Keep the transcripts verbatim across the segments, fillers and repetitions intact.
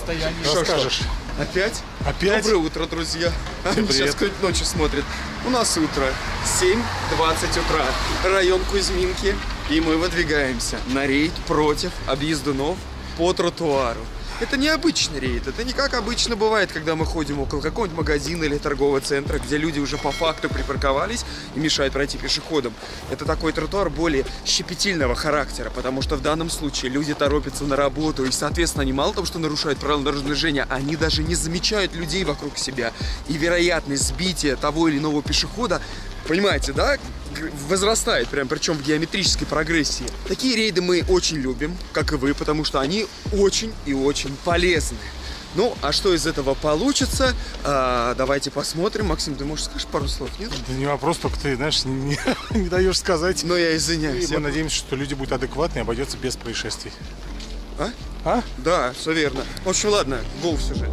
состоянии. Что скажешь? Опять? Опять? Доброе утро, друзья. Всем Они сейчас привет. кто-нибудь ночью смотрит. У нас утро. семь двадцать утра. Район Кузьминки. И мы выдвигаемся на рейд против объездунов по тротуару. Это не обычный рейд, это не как обычно бывает, когда мы ходим около какого-нибудь магазина или торгового центра, где люди уже по факту припарковались и мешают пройти пешеходам. Это такой тротуар более щепетильного характера, потому что в данном случае люди торопятся на работу, и, соответственно, они мало того, что нарушают правила дорожного движения, они даже не замечают людей вокруг себя. И вероятность сбития того или иного пешехода, понимаете, да, возрастает, прям, причем в геометрической прогрессии. Такие рейды мы очень любим, как и вы, потому что они очень и очень полезны. Ну, а что из этого получится, а, давайте посмотрим. Максим, ты, может, скажешь пару слов, нет? Да не вопрос, только ты, знаешь, не, не даешь сказать. Но я извиняюсь. И мы надеемся, что люди будут адекватны и обойдется без происшествий. А? А? Да, все верно. В общем, ладно, go в сюжет.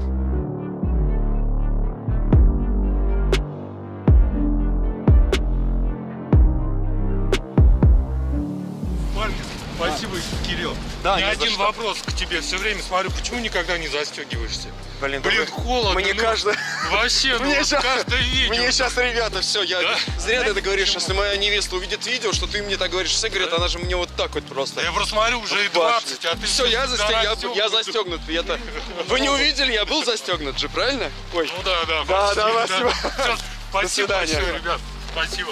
Спасибо, Кирилл. Да, У меня не за один что. вопрос к тебе. Все время смотрю, почему никогда не застегиваешься? Блин, Блин, да вы- холодно. Мне ну, кажется... Вообще, ну Мне вот щас- каждое видео. Мне сейчас, ребята, все, я Да? зря ты это говоришь. Если моя невеста увидит видео, что ты мне так говоришь, все говорят, она же мне вот так вот просто. Да я просто смотрю, уже и двадцать, а ты Все, я, застег... я, расстегнут. я застегнут. Я-то... Вы не увидели, я был застегнут же, правильно? Ой. Ну да, да, Да, почти, да, спасибо. Всё, спасибо свидания. большое, ребят. Спасибо.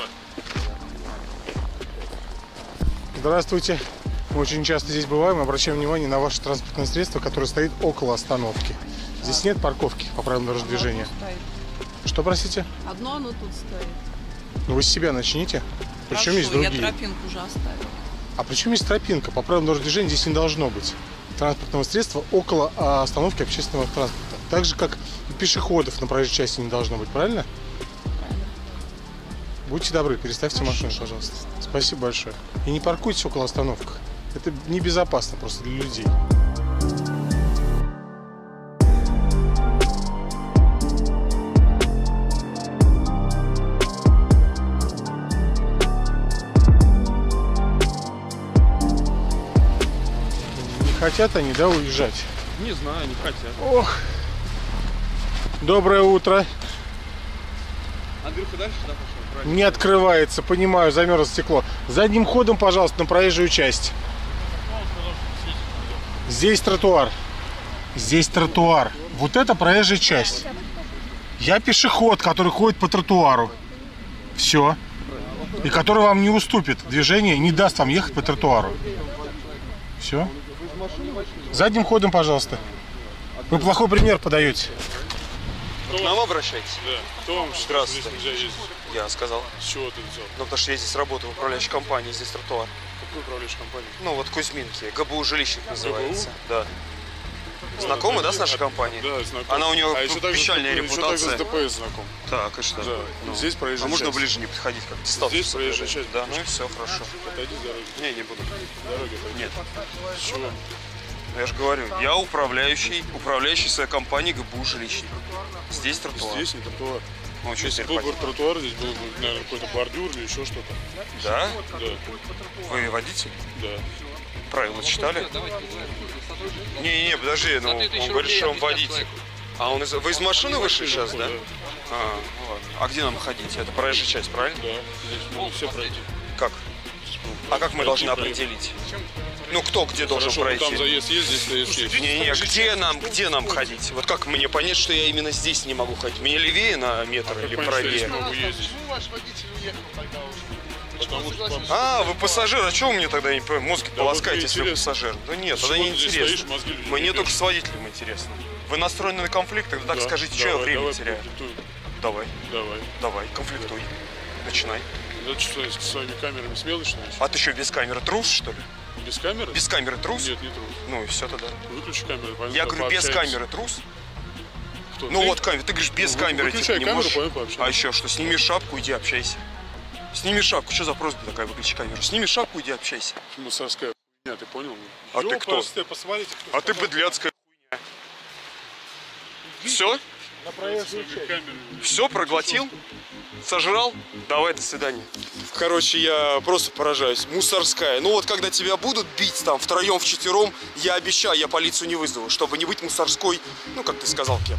Здравствуйте. Мы очень часто здесь бываем, обращаем внимание на ваше транспортное средство, которое стоит около остановки. Здесь нет парковки по правилам дорожного движения. Что, простите? Одно оно тут стоит. Ну вы с себя начните. Причем Хорошо, есть другие. я тропинку уже оставила. А причем есть тропинка? По правилам дорожного движения здесь не должно быть транспортного средства около а, остановки общественного транспорта. Так же, как и пешеходов на проезжей части не должно быть, правильно? Правильно. Будьте добры, переставьте Хорошо. машину, пожалуйста. Спасибо большое. И не паркуйтесь около остановок. Это небезопасно просто для людей. Не хотят они, да, уезжать? Не знаю, не хотят. Ох! Доброе утро. Андрюха дальше, да, пошел? Правильно. Не открывается, понимаю, замерзло стекло. Задним ходом, пожалуйста, на проезжую часть. Здесь тротуар. Здесь тротуар. Вот это проезжая часть. Я пешеход, который ходит по тротуару. Все. И который вам не уступит движение, не даст вам ехать по тротуару. Все. Задним ходом, пожалуйста. Вы плохой пример подаете. К нам обращайтесь. Да. Кто вам считает, что здесь нельзя ездить? Я сказал. С чего ты взял? Ну, потому что я здесь работаю в управляющей компании, здесь тротуар. Какую управляющую компанию? Ну, вот Кузьминки, ГБУ жилищник называется. Да. Знакомы, да, с нашей компанией? Да, знаком. Она у него а еще также, печальная еще также с репутация. ДПС знаком. Так, и что? Да. Ну. Здесь проезжая А можно часть. ближе не подходить, как дистанцию Здесь проезжая соблюдать? часть. Да, ну и все, хорошо. Отойди с дороги. Не, не буду. Дороги отойди. Нет. С чего? Ну, я же говорю, я управляющий, управляющий своей компанией ГБУ жилищник. Здесь тротуар. Здесь не тротуар. Ну, что Если теперь был бы ходить? тротуар, здесь был бы, наверное, какой-то бордюр или еще что-то. Да? Да. Вы водитель? Да. Правила читали? Не-не-не, подожди, ну, он говорит, что он водитель. А он из... Вы из машины вышли сейчас, да? А, ну ладно. А где нам ходить? Это проезжая часть, правильно? Да. Здесь можно все пройти. Как? А как мы должны Пройти, определить? Ну, кто где должен Хорошо, ну, там пройти? заезд есть, здесь заезд есть. Не-не, где нам, где нам ходить? Вот как мне понять, что я именно здесь не могу ходить? Мне левее на метр или Понятно, что я здесь правее? могу ездить. Потому что вам- А, вы пассажир, а чего вы мне тогда не по- мозг Да полоскаете, вот если вы интересно. пассажир? Да нет, С тогда чего не ты здесь интересно. стоишь, мозги людям Мне ебешь? только с водителем интересно. Вы настроены на конфликт, тогда так Да, скажите, что я давай, время давай, теряю? конфликтуй. Давай, Давай. давай, конфликтуй. Начинай. Да ты что, с своими камерами смело начинаешь? А ты что, без камеры трус, что ли? Без камеры? Без камеры трус? Нет, не трус. Ну и все тогда. Выключи камеру, пойдем Я говорю, без пообщаемся. камеры трус? Кто, Ну ты? вот камера, ты говоришь, без Ну, камеры, выключай типа, не камеру, можешь. пойдем пообщаемся. А еще что, сними шапку, иди общайся. Сними шапку, что за просьба такая, выключи камеру? Сними шапку, иди общайся. Мусорская хуйня, ты понял? А ты кто? Посмотрите, кто. А ты быдляцкая хуйня. Все? На проезжую часть. Все, проглотил? Сожрал? Давай, до свидания. Короче, я просто поражаюсь. Мусорская. Ну вот, когда тебя будут бить там втроем, вчетвером, я обещаю, я полицию не вызову, чтобы не быть мусорской, ну, как ты сказал, кем.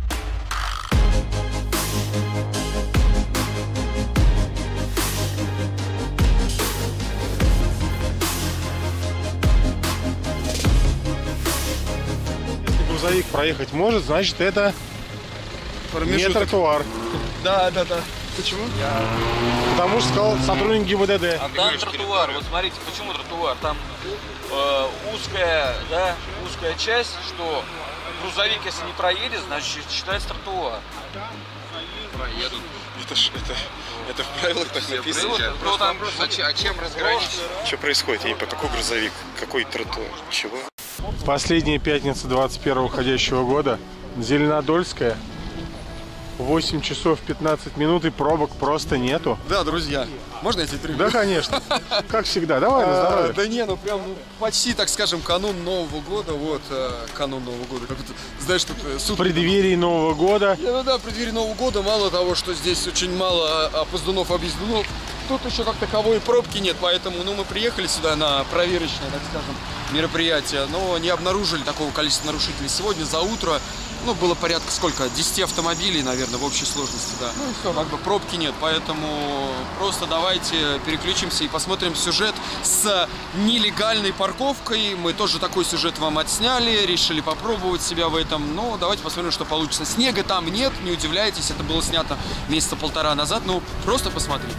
Если грузовик проехать может, значит это не тротуар. Да, да, да. Почему? Потому что сказал сотрудник ГИБДД. А там тротуар, вот смотрите, почему тротуар? Там э, узкая, да, узкая часть, что грузовик, если не проедет, значит считается тротуар. Проедут. Это ж, это, это в правилах так написано. Ну, там, А чем разграничить? Что происходит? Я не понимаю, какой грузовик, какой тротуар, чего? Последняя пятница двадцать первого уходящего года. Зеленодольская. восемь часов пятнадцать минут и пробок просто нету. Да, друзья, можно я тебе перебью? Да, конечно. Как всегда. Давай, на А, здоровье. да не, ну прям ну, почти, так скажем, канун Нового года. Вот, э, канун Нового года. Как будто, знаешь, тут э, В суд... преддверии Нового года. Ну да, в преддверии Нового года мало того, что здесь очень мало опоздунов, объездунов, тут еще как таковой пробки нет, поэтому ну, мы приехали сюда на проверочное, так скажем, мероприятие, но не обнаружили такого количества нарушителей. Сегодня за утро, ну, было порядка сколько, десять автомобилей, наверное, в общей сложности, да. Ну и все, как бы пробки нет, поэтому просто давайте переключимся и посмотрим сюжет с нелегальной парковкой. Мы тоже такой сюжет вам отсняли, решили попробовать себя в этом, но давайте посмотрим, что получится. Снега там нет, не удивляйтесь, это было снято месяца полтора назад, ну, просто посмотрите.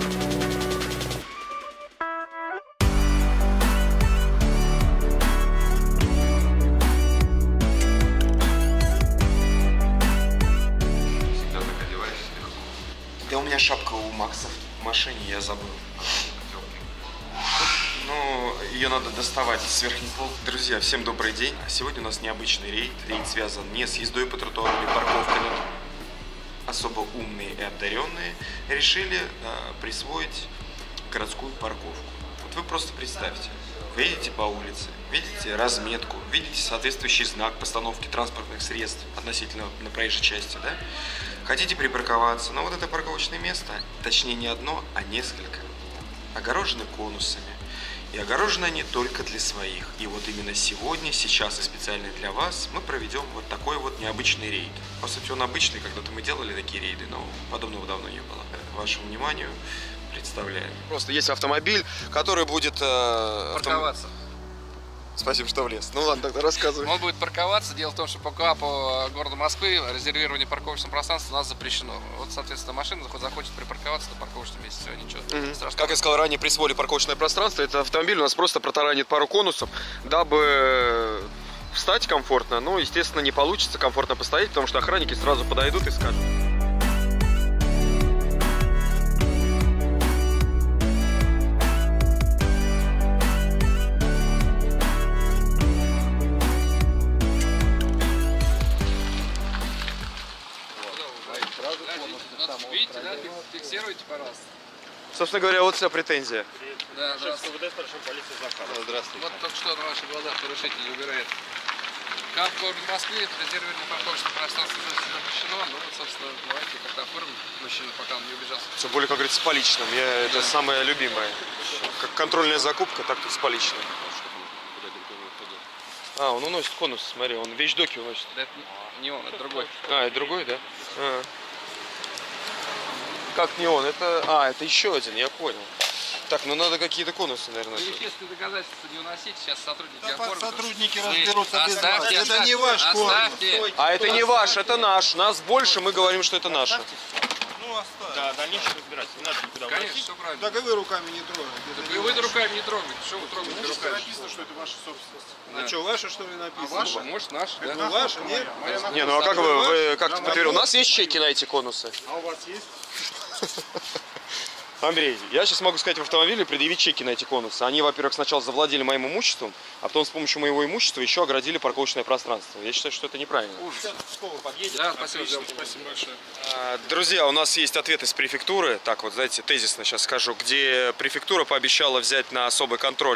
Да у меня шапка у Макса в машине, я забыл. Ну, ее надо доставать с верхней полки. Друзья, всем добрый день. Сегодня у нас необычный рейд. Рейд связан не с ездой по тротуару или парковкой, но особо умные и одаренные решили э, присвоить городскую парковку. Вот вы просто представьте. Вы едете по улице, видите разметку, видите соответствующий знак постановки транспортных средств относительно на проезжей части, да? Хотите припарковаться, но вот это парковочное место, точнее не одно, а несколько, огорожены конусами. И огорожены они только для своих. И вот именно сегодня, сейчас и специально для вас мы проведем вот такой вот необычный рейд. По сути, он обычный, когда-то мы делали такие рейды, но подобного давно не было. Вашему вниманию представляем. Просто есть автомобиль, который будет... Э, парковаться. Автом... Спасибо, что влез. Ну ладно, тогда рассказывай. Он будет парковаться. Дело в том, что по КАПу города Москвы резервирование парковочного пространства у нас запрещено. Вот, соответственно, машина захочет припарковаться на парковочном месте. Все, ничего Mm-hmm. страшного. Как я сказал ранее, присвоили парковочное пространство. Этот автомобиль у нас просто протаранит пару конусов, дабы встать комфортно. Но, естественно, не получится комфортно постоять, потому что охранники сразу подойдут и скажут. Видите, да? Фиксируйте, пожалуйста. Собственно говоря, вот вся претензия. Да, здравствуйте. Здравствуйте. Вот только что на ваших глазах нарушитель убирает. КАП города Москвы, резервирование парковочного пространства запрещено. Ну вот, собственно, давайте как-то оформим мужчину, пока он не убежал. Тем более, как говорится, с поличным. Я, это самое любимое. Как контрольная закупка, так и с поличным. А, он уносит конус, смотри, он вещдоки уносит. Да это не он, это другой. А, это другой, да? А. Как не он? Это... А, это еще один, я понял. Так, ну надо какие-то конусы, наверное. Ну, вещественные доказательства не уносить, сейчас сотрудники Да оформят. сотрудники Вы разберутся без вас. оставьте, Это оставьте, не ваш конус. оставьте. А это не ваш, это наш. Нас больше, мы говорим, что это наше. Ну, оставь. Да, дальнейшее разбираться. Не надо никуда Конечно, вносить. все правильно. Так и вы руками не трогаете. Так и вы руками не трогаете. Что вы трогаете Здесь руками? написано, что это ваша собственность. Да. А что, ваша что ли написано? Ваша? Может, наш, да? Ну, ваша, нет? Не, ну а как вы, вы как теперь? У нас есть чеки на эти конусы? А у вас есть? Андрей, я сейчас могу сказать в автомобиле предъявить чеки на эти конусы. Они, во-первых, сначала завладели моим имуществом, а потом с помощью моего имущества еще оградили парковочное пространство. Я считаю, что это неправильно. Да, спасибо. Спасибо большое. А, друзья, у нас есть ответ из префектуры. Так вот, знаете, тезисно сейчас скажу, где префектура пообещала взять на особый контроль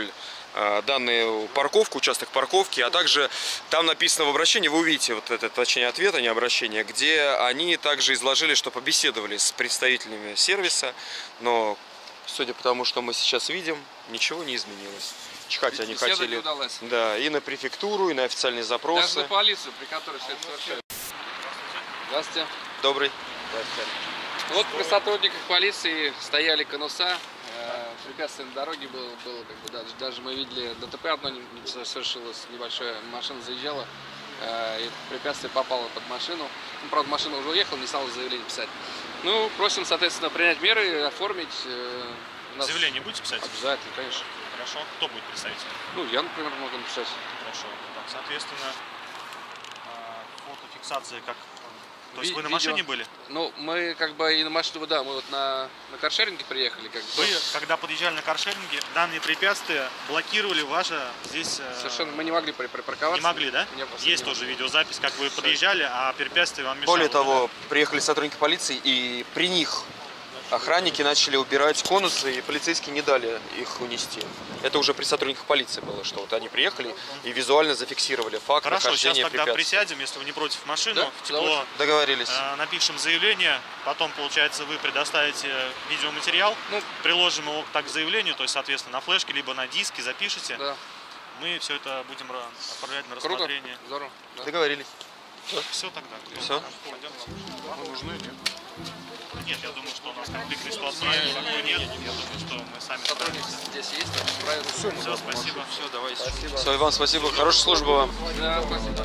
э, данную парковку, участок парковки, а также там написано в обращении, вы увидите вот это, точнее ответ, а не обращение, где они также изложили, что побеседовали с представителями сервиса, но судя по тому, что мы сейчас видим, ничего не изменилось. Чихать они Беседа хотели, не удалась. да, и на префектуру, и на официальные запросы. Даже на полицию, при которой все это совершается. Здравствуйте. Добрый. Вот при сотрудниках полиции стояли конуса, э, препятствие на дороге было, было как бы, даже, даже мы видели ДТП одно не- не совершилось, небольшое, машина заезжала, э, и препятствие попало под машину. Ну, правда, машина уже уехала, не стала заявление писать. Ну, просим, соответственно, принять меры, оформить. э, у нас- Заявление будете писать? Обязательно, конечно. Хорошо. Кто будет представитель? Ну, я, например, могу написать. Хорошо. Так, соответственно, а, фотофиксация как? То есть Ви- вы на видео. машине были? Ну, мы как бы и на машину, да, мы вот на, на каршеринге приехали, как бы. Вы, когда подъезжали на каршеринге, данные препятствия блокировали ваше здесь... э, Совершенно мы не могли при- припарковаться. Не могли, да? Не просто Есть не тоже видеозапись, как вы подъезжали, а препятствие вам мешало. Более да? того, приехали сотрудники полиции, и при них охранники начали убирать конусы, и полицейские не дали их унести. Это уже при сотрудниках полиции было, что вот они приехали и визуально зафиксировали факт Хорошо, сейчас нахождения тогда препятствий. присядем, если вы не против машину, Да, в с тепло, удовольствием. Договорились. э, напишем заявление, потом, получается, вы предоставите видеоматериал, Ну, приложим его так к заявлению, то есть, соответственно, на флешке, либо на диске запишите. да. Мы все это будем ра- отправлять на Круто. рассмотрение. Здорово. Да. Договорились. Все тогда. Все? Нужны, нет? Нет, я думаю, что у нас конфликтной ситуации никакой нет. Я думаю, что мы сами Сотрудник справимся. здесь есть, так что правильно. Все, спасибо. Все, давайте. Спасибо. Все, Иван, спасибо. Хорошей службы вам. Да, спасибо.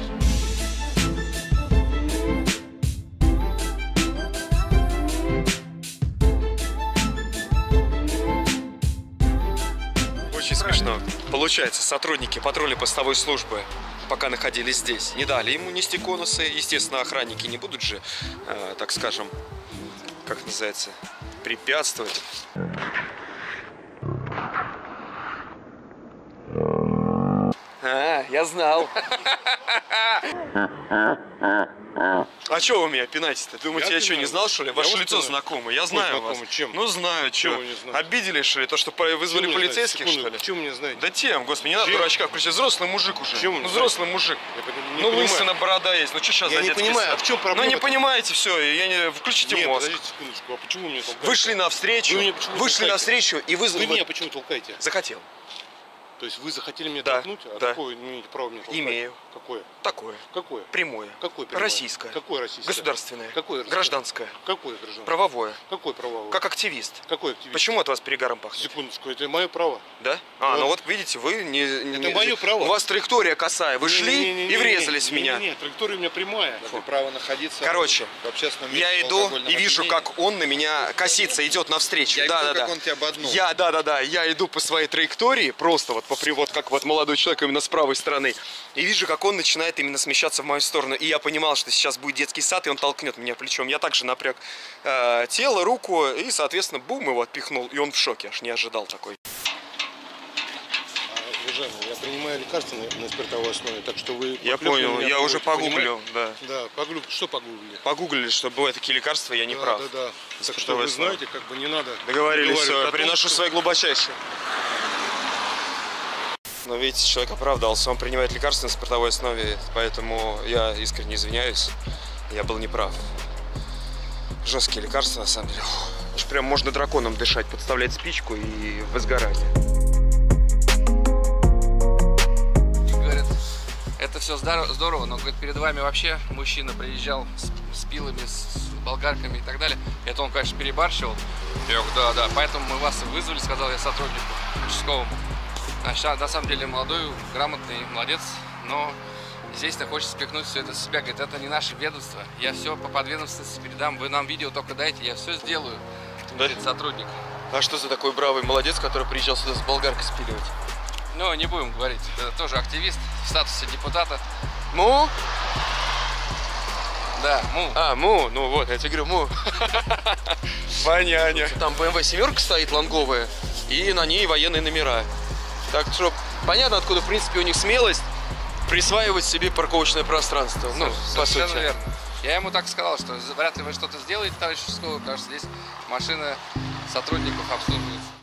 Очень смешно. Получается, сотрудники патрульно-постовой службы, пока находились здесь, не дали ему нести конусы. Естественно, охранники не будут же, э, так скажем, как называется, препятствовать. А, я знал. А что вы меня пинаете-то? Думаете, я, Я что, не пинаю. знал, что ли? Я Ваше вас лицо пинаю. знакомое, я Какое знаю вас. знакомое? Чем? Ну, знаю, что. вы не знаете? Обиделись, что ли? То, что по- вызвали полицейских, что ли? Чем мне знаете? Да тем, господи, не надо Чем? дурачка включить. Взрослый мужик уже. Чем вы ну, не взрослый мужик. Я не ну, понимаю. лысина, борода есть. Ну, что сейчас Я за не детский понимаю, сад? а в чем проблема? Ну, не понимаете, все, я не... включите Нет, мозг. подождите секундочку, а почему мне толкаете? Вышли навстречу, Вы меня почему вышли толкаете? навстречу и вызвали... Вы меня почему толкаете? Захотел. То есть вы захотели меня Да, толкнуть? А да. какое вы имеете право меня толкать? Имею. Какое? Такое. Какое? Прямое. Какое прямое? Российское. Какое российское? Государственное. Какое российское? Гражданское. Какое гражданское? Правовое. Какое правовое? Как активист. Какой активист? Почему от вас перегаром пахнет? Секундочку, это мое право. Да? А, Да. ну вот видите, вы не... не- Это не- мое право. У вас траектория косая. Вы шли Не-не-не-не-не. и врезались в меня. Нет, траектория у меня прямая. Право находиться Короче, в общественном месте. я в иду алкогольном и вижу, опьянении. как он на меня косится, идет навстречу. Я да, видел, да, как да. он тебя обогнул. Я, да, да, да. Я иду по своей траектории, просто вот по привод, как вот молодой человек именно с правой стороны. И вижу, как он начинает именно смещаться в мою сторону. И я понимал, что сейчас будет детский сад, и он толкнет меня плечом. Я также напряг э, тело, руку, и, соответственно, бум, его отпихнул. И он в шоке, аж не ожидал такой. Уважаемый, я принимаю лекарства на, на спиртовой основе, так что вы... Я поклёпали понял, меня я уже понимаете? погуглил, да. Да, погуглил. Что погуглили? Погуглили, что бывают такие лекарства, я не да, прав. Да, да. Так что Спиртовой вы основы. знаете, как бы не надо... Договорились, говорить все, о том, приношу что- свои глубочайшие. Но видите, человек оправдался, он принимает лекарства на спиртовой основе, поэтому я искренне извиняюсь, я был неправ. Жесткие лекарства, на самом деле. Фу, аж прям можно драконом дышать, подставлять спичку и возгорание. Говорят, это все здорово, но говорит, перед вами вообще мужчина приезжал с, с пилами, с болгарками и так далее. Это он, конечно, перебарщивал. Я говорю, да, да, поэтому мы вас и вызвали, сказал я сотруднику участковому. Значит, а на самом деле молодой, грамотный, молодец, но естественно, хочет спихнуть все это с себя. Говорит, это не наше ведомство, я все по подведомственности передам, вы нам видео только дайте, я все сделаю, говорит сотрудник. А что за такой бравый молодец, который приезжал сюда с болгаркой спиливать? Ну, не будем говорить, это тоже активист в статусе депутата. Му? Да, му. А, му, ну вот, я тебе говорю, му. Понятно. Там бэ эм вэ семерка стоит, лонговая, и на ней военные номера. Так что понятно, откуда, в принципе, у них смелость присваивать себе парковочное пространство. Ну, по Совершенно сути. верно. Я ему так сказал, что вряд ли вы что-то сделаете, товарищ участковый, потому что здесь машина сотрудников обслуживается.